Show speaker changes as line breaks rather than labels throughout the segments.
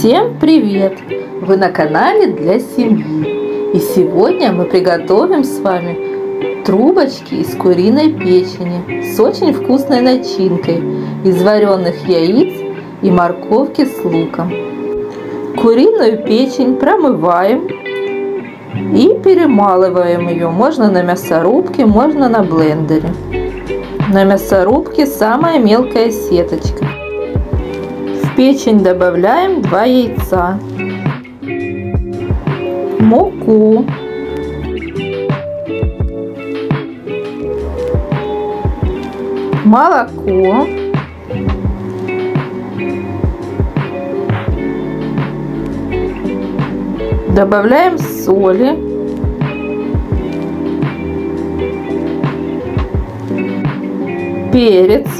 Всем привет! Вы на канале для семьи. И сегодня мы приготовим с вами трубочки из куриной печени с очень вкусной начинкой из вареных яиц и морковки с луком. Куриную печень промываем и перемалываем ее. Можно на мясорубке, можно на блендере. На мясорубке самая мелкая сеточка. В печень добавляем 2 яйца, муку, молоко, добавляем соли, перец,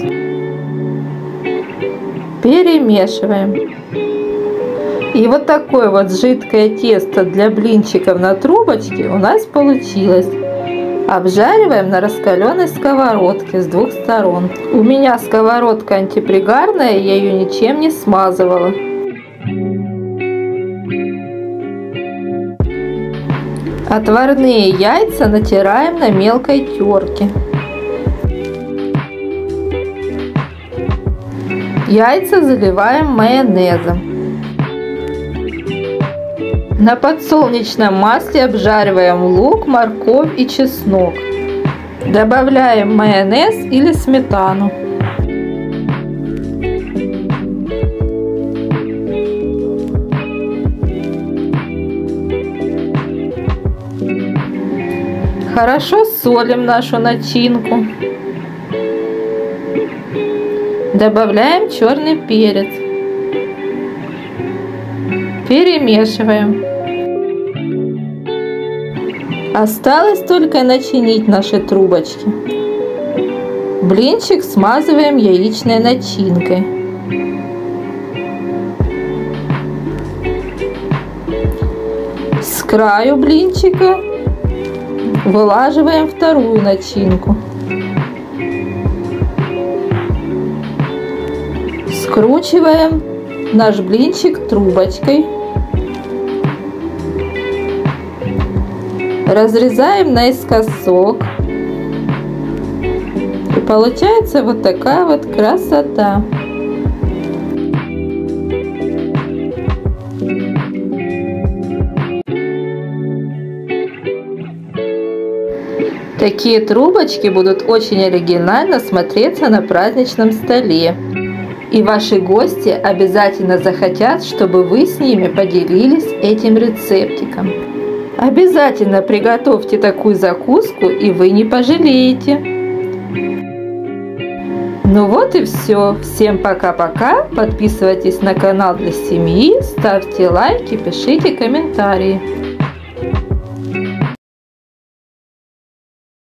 перемешиваем. И вот такое вот жидкое тесто для блинчиков на трубочке у нас получилось. Обжариваем на раскаленной сковородке с 2 сторон. У меня сковородка антипригарная, я ее ничем не смазывала. Отварные яйца натираем на мелкой терке. Яйца заливаем майонезом. На подсолнечном масле обжариваем лук, морковь и чеснок. Добавляем майонез или сметану. Хорошо солим нашу начинку. Добавляем черный перец. Перемешиваем. Осталось только начинить наши трубочки. Блинчик смазываем яичной начинкой. С краю блинчика вылаживаем вторую начинку. Скручиваем наш блинчик трубочкой. Разрезаем наискосок. И получается вот такая вот красота. Такие трубочки будут очень оригинально смотреться на праздничном столе. И ваши гости обязательно захотят, чтобы вы с ними поделились этим рецептиком. Обязательно приготовьте такую закуску, и вы не пожалеете. Ну вот и все. Всем пока-пока. Подписывайтесь на канал для семьи, ставьте лайки, пишите комментарии.